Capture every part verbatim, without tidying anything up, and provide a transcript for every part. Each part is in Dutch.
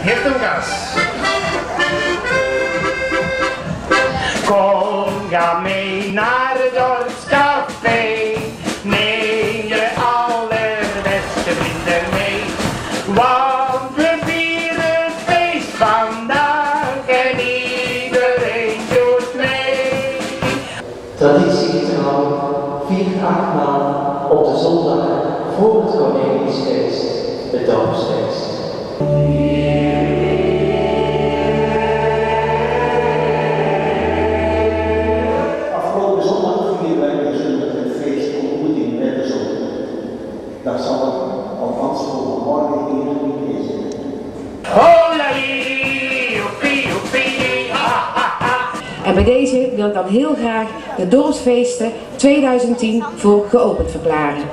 geef hem gas. Kom, ga mee naar het dorpscafé. Neem je allerbeste vrienden mee. Want we vieren het feest vandaag en iedereen doet mee. Traditiegetrouw vier achtmaal op de zondag voor het Koningsfeest, het Dorpsfeest. Afgelopen zondag vieren wij dus een feest ontmoeting met de zon. Dat zal het alvast voor morgen hier niet is. En bij deze wil ik dan heel graag de Dorpsfeesten tweeduizend tien voor geopend verklaren.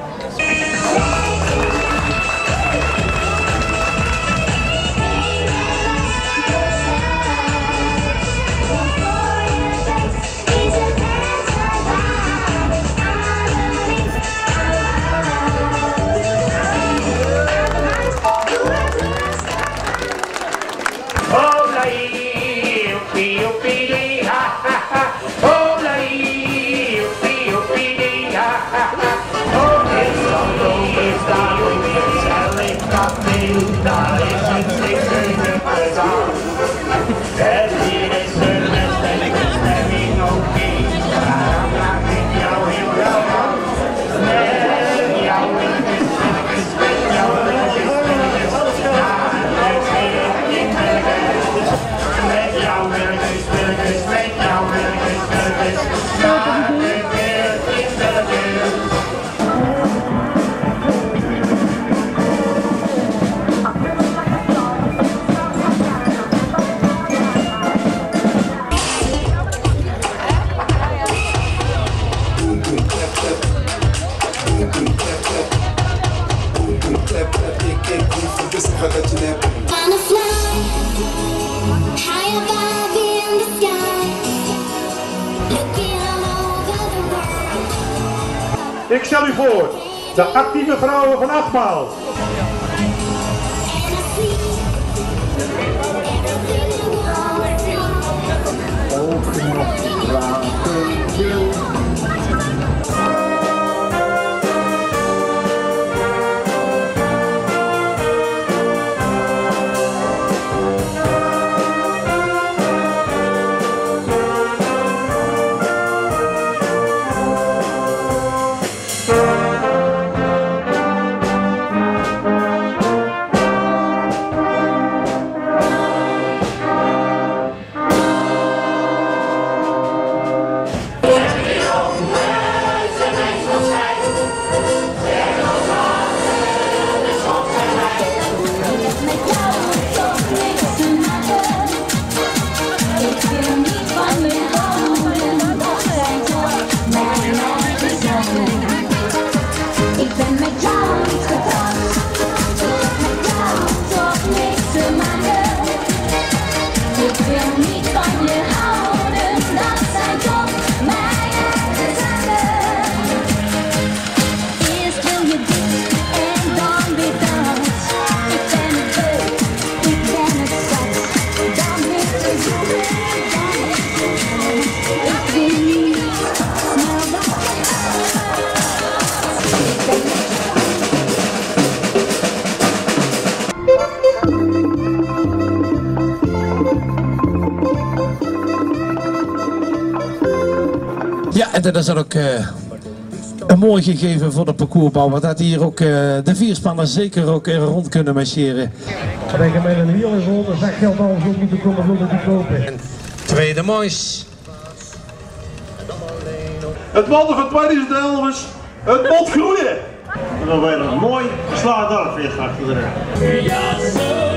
Ik stel u voor, de actieve vrouwen van Achtmaal. Ja, en dat is dan ook uh, een mooi gegeven voor de parcoursbouwer, dat hier ook uh, de vierspanners zeker ook uh, rond kunnen marcheren. Dat je met een wiel en rond, dan zeg je al zo moeten komen zonder die kopen. En tweede moois. Het motto van tweeduizend elf is, het moet groeien. En dan ben je nog mooi geslaagd dorpsfeest achter de rug.